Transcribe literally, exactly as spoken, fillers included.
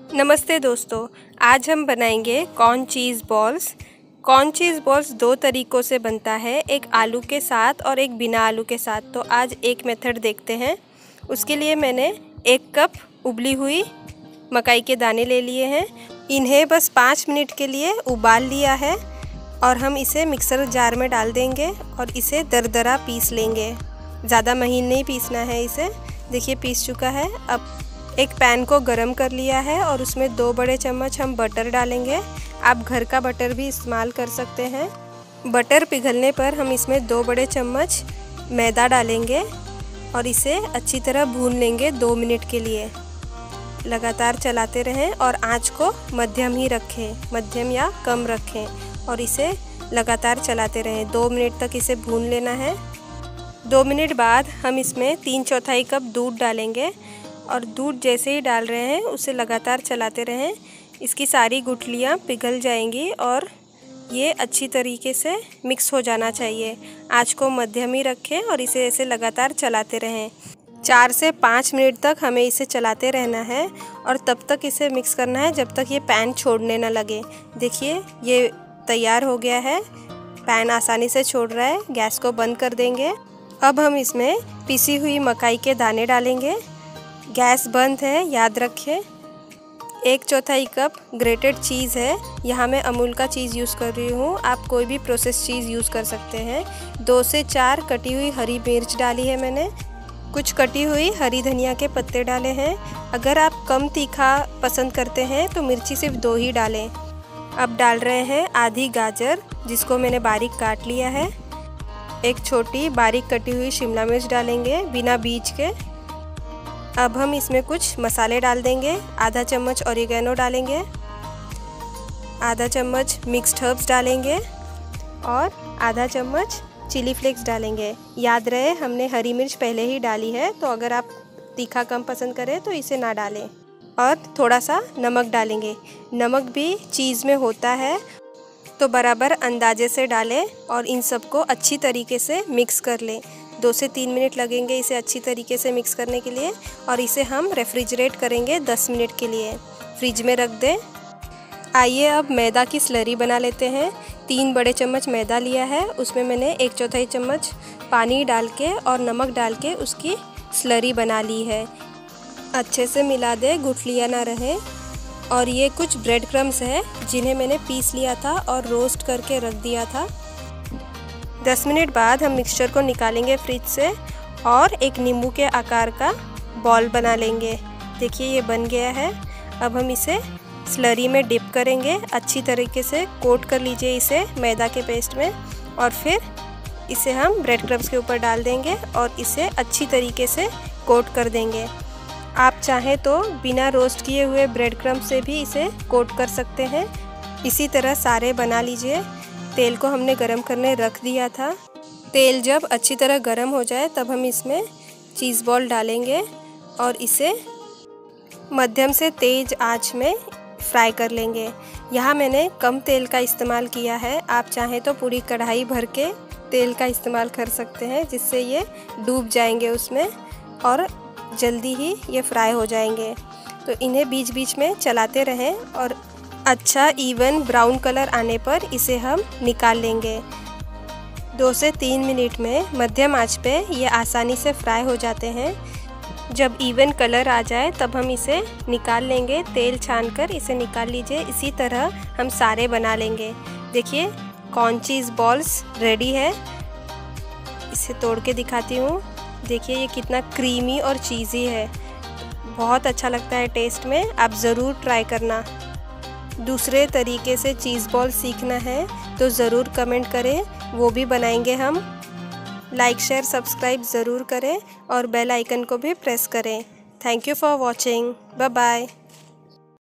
नमस्ते दोस्तों, आज हम बनाएंगे corn cheese balls. Corn cheese balls दो तरीक़ों से बनता है, एक आलू के साथ और एक बिना आलू के साथ। तो आज एक मेथड देखते हैं। उसके लिए मैंने एक कप उबली हुई मकई के दाने ले लिए हैं। इन्हें बस पाँच मिनट के लिए उबाल लिया है और हम इसे मिक्सर जार में डाल देंगे और इसे दरदरा पीस लेंगे। ज़्यादा महीन नहीं पीसना है इसे। देखिए पीस चुका है। अब एक पैन को गरम कर लिया है और उसमें दो बड़े चम्मच हम बटर डालेंगे। आप घर का बटर भी इस्तेमाल कर सकते हैं। बटर पिघलने पर हम इसमें दो बड़े चम्मच मैदा डालेंगे और इसे अच्छी तरह भून लेंगे दो मिनट के लिए। लगातार चलाते रहें और आंच को मध्यम ही रखें, मध्यम या कम रखें और इसे लगातार चलाते रहें। दो मिनट तक इसे भून लेना है। दो मिनट बाद हम इसमें तीन चौथाई कप दूध डालेंगे और दूध जैसे ही डाल रहे हैं उसे लगातार चलाते रहें। इसकी सारी गुठलियाँ पिघल जाएंगी और ये अच्छी तरीके से मिक्स हो जाना चाहिए। आंच को मध्यम ही रखें और इसे ऐसे लगातार चलाते रहें। चार से पाँच मिनट तक हमें इसे चलाते रहना है और तब तक इसे मिक्स करना है जब तक ये पैन छोड़ने ना लगे। देखिए ये तैयार हो गया है, पैन आसानी से छोड़ रहा है। गैस को बंद कर देंगे। अब हम इसमें पिसी हुई मकई के दाने डालेंगे। गैस बंद है, याद रखें। एक चौथाई कप ग्रेटेड चीज़ है। यहाँ मैं अमूल का चीज़ यूज़ कर रही हूँ, आप कोई भी प्रोसेस चीज़ यूज़ कर सकते हैं। दो से चार कटी हुई हरी मिर्च डाली है मैंने। कुछ कटी हुई हरी धनिया के पत्ते डाले हैं। अगर आप कम तीखा पसंद करते हैं तो मिर्ची सिर्फ दो ही डालें। अब डाल रहे हैं आधी गाजर, जिसको मैंने बारीक काट लिया है। एक छोटी बारीक कटी हुई शिमला मिर्च डालेंगे बिना बीज के। अब हम इसमें कुछ मसाले डाल देंगे। आधा चम्मच ऑरिगेनो डालेंगे, आधा चम्मच मिक्स्ड हर्ब्स डालेंगे और आधा चम्मच चिली फ्लेक्स डालेंगे। याद रहे हमने हरी मिर्च पहले ही डाली है, तो अगर आप तीखा कम पसंद करें तो इसे ना डालें। और थोड़ा सा नमक डालेंगे। नमक भी चीज़ में होता है तो बराबर अंदाजे से डालें और इन सबको अच्छी तरीके से मिक्स कर लें। दो से तीन मिनट लगेंगे इसे अच्छी तरीके से मिक्स करने के लिए और इसे हम रेफ्रिजरेट करेंगे दस मिनट के लिए, फ्रिज में रख दें। आइए अब मैदा की स्लरी बना लेते हैं। तीन बड़े चम्मच मैदा लिया है, उसमें मैंने एक चौथाई चम्मच पानी डाल के और नमक डाल के उसकी स्लरी बना ली है। अच्छे से मिला दें, गुठलियाँ ना रहें। और ये कुछ ब्रेड क्रम्स है जिन्हें मैंने पीस लिया था और रोस्ट करके रख दिया था। दस मिनट बाद हम मिक्सचर को निकालेंगे फ्रिज से और एक नींबू के आकार का बॉल बना लेंगे। देखिए ये बन गया है। अब हम इसे स्लरी में डिप करेंगे। अच्छी तरीके से कोट कर लीजिए इसे मैदा के पेस्ट में और फिर इसे हम ब्रेड क्रम्स के ऊपर डाल देंगे और इसे अच्छी तरीके से कोट कर देंगे। आप चाहें तो बिना रोस्ट किए हुए ब्रेड क्रम्स से भी इसे कोट कर सकते हैं। इसी तरह सारे बना लीजिए। तेल को हमने गरम करने रख दिया था। तेल जब अच्छी तरह गरम हो जाए तब हम इसमें चीज़ बॉल डालेंगे और इसे मध्यम से तेज़ आंच में फ्राई कर लेंगे। यहाँ मैंने कम तेल का इस्तेमाल किया है। आप चाहें तो पूरी कढ़ाई भर के तेल का इस्तेमाल कर सकते हैं, जिससे ये डूब जाएंगे उसमें और जल्दी ही ये फ्राई हो जाएंगे। तो इन्हें बीच बीच में चलाते रहें और अच्छा इवन ब्राउन कलर आने पर इसे हम निकाल लेंगे। दो से तीन मिनट में मध्यम आंच पे ये आसानी से फ्राई हो जाते हैं। जब इवन कलर आ जाए तब हम इसे निकाल लेंगे। तेल छानकर इसे निकाल लीजिए। इसी तरह हम सारे बना लेंगे। देखिए कॉर्न चीज़ बॉल्स रेडी है। इसे तोड़ के दिखाती हूँ। देखिए ये कितना क्रीमी और चीज़ी है, बहुत अच्छा लगता है टेस्ट में। आप ज़रूर ट्राई करना। दूसरे तरीके से चीज़ बॉल सीखना है तो ज़रूर कमेंट करें, वो भी बनाएंगे हम। लाइक शेयर सब्सक्राइब ज़रूर करें और बेल आइकन को भी प्रेस करें। Thank you for watching. Bye bye.